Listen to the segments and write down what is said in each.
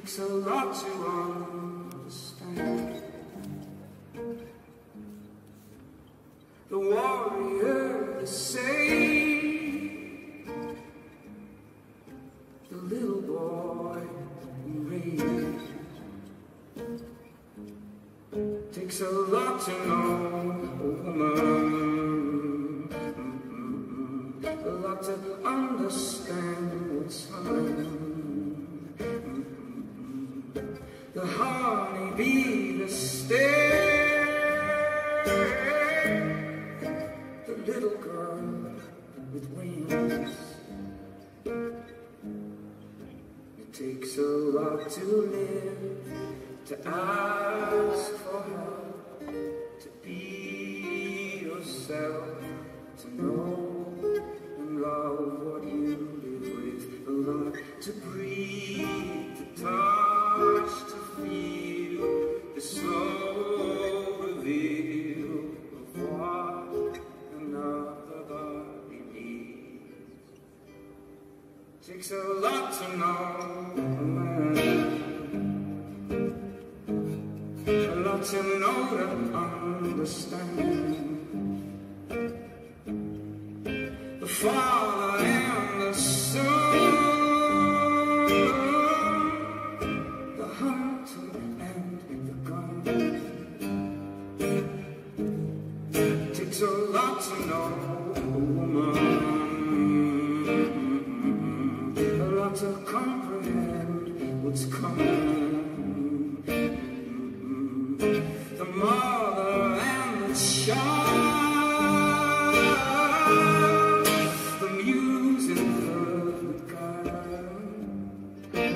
takes a lot to understand. The warrior, the sage, the little boy who raised. Takes a lot to know a woman, a lot to understand what's happening. The honeybee, the stag, the little girl with wings. It takes a lot to live, to ask for help, to be yourself, to know and love what you live with. A lot to breathe, to touch, to feel the slow reveal of what another body needs. Takes a lot to know a man, a lot to know to understand. The Father and the Son, the hunter and the gun. Takes a lot to know a woman, a lot to comprehend what's coming. The mother and the child, the music of the guide.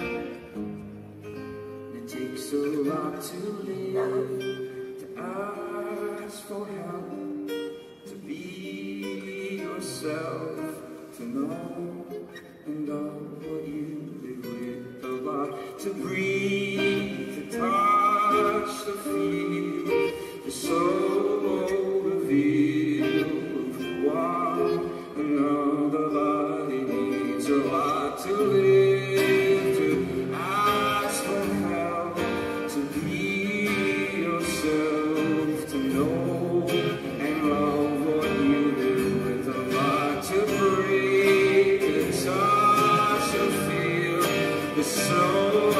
It takes a lot to live, to ask for help, to be yourself, to know and love what you live with. A lot to breathe, to touch, to feel, the soul reveal of what another body needs. A lot to live, to ask for help, to be yourself, to know and love what you live with. A lot to breathe, to touch, to feel, the soul.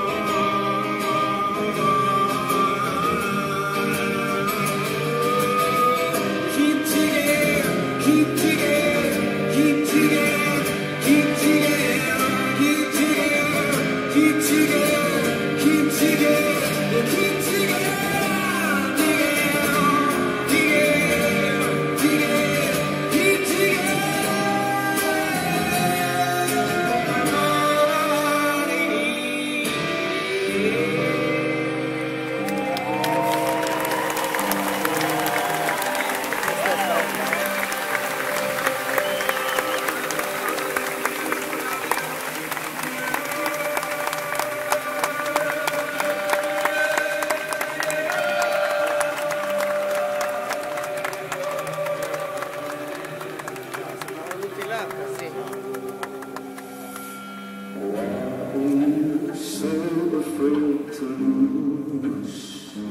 So afraid to lose.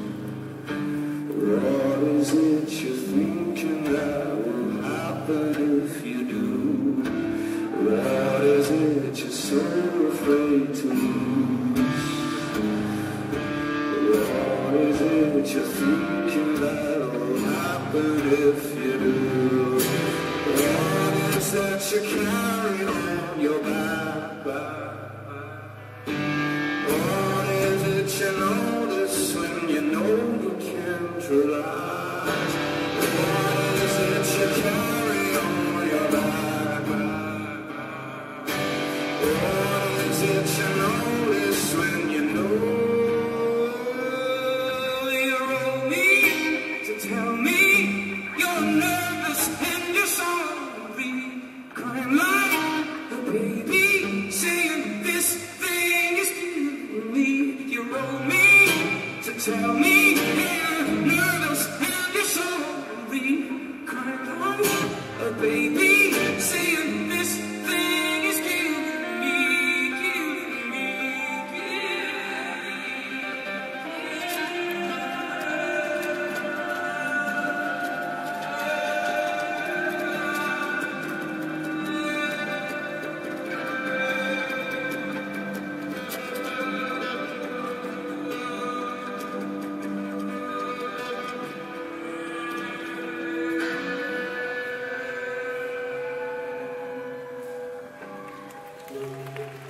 What is it you're thinking that will happen if you do? What is it you're so afraid to lose? What is it you're thinking that will happen if you do? What is that you carry on your back? You notice when you know you can't relax. What is it you carry on your back? What is it you notice when you know you owe me to tell me you're nervous and you're sorry, crying like a baby, saying this thing is killing me. You owe me to tell me you're nervous and you're sorry, crying like a baby, saying this thing is killing me, killing me, killing me. No.